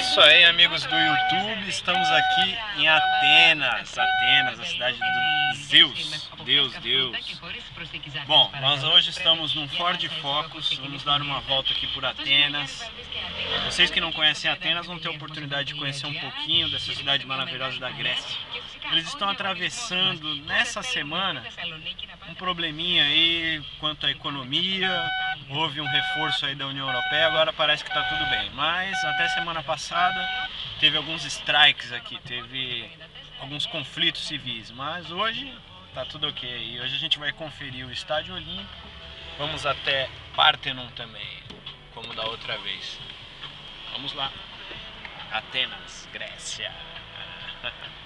isso aí, amigos do YouTube, estamos aqui em Atenas, a cidade do Zeus, Deus. Bom, nós hoje estamos num Ford Focus, vamos dar uma volta aqui por Atenas. Vocês que não conhecem Atenas vão ter a oportunidade de conhecer um pouquinho dessa cidade maravilhosa da Grécia. Eles estão atravessando nessa semana um probleminha aí quanto à economia, houve um reforço aí da União Europeia, agora parece que está tudo bem. Mas até semana passada teve alguns strikes aqui, teve alguns conflitos civis, mas hoje tá tudo ok. E hoje a gente vai conferir o Estádio Olímpico, vamos até Parthenon também, como da outra vez. Vamos lá, Atenas, Grécia.